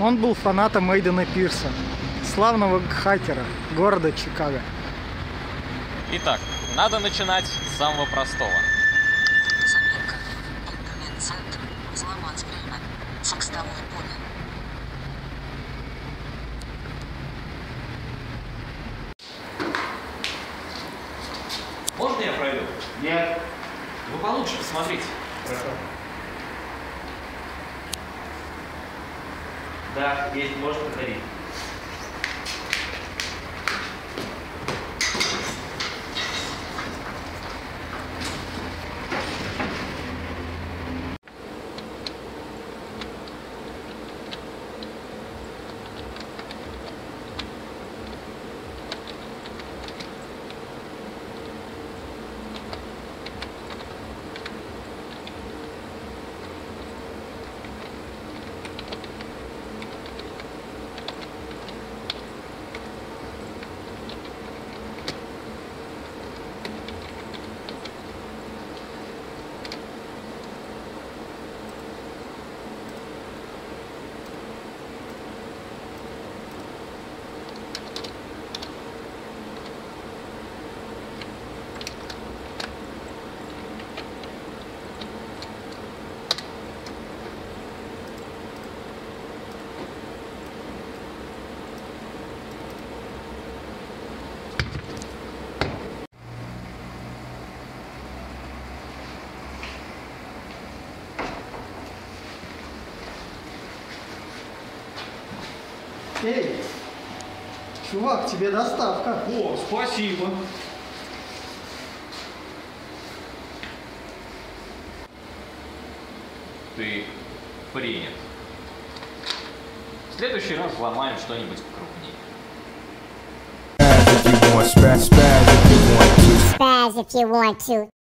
Он был фанатом Эйдена Пирса, славного хакера города Чикаго. Итак, надо начинать с самого простого. Заметка. Интернет-центр. Взломать время. Текстовое поле. Можно я пройду? Нет. Вы получше посмотрите. Хорошо. Да, есть, можно проходить. Эй, чувак, тебе доставка. О, спасибо. Ты принят. В следующий раз ломаем что-нибудь покрупнее. Spaz if you want, spaz if you want to. Spaz if you want to.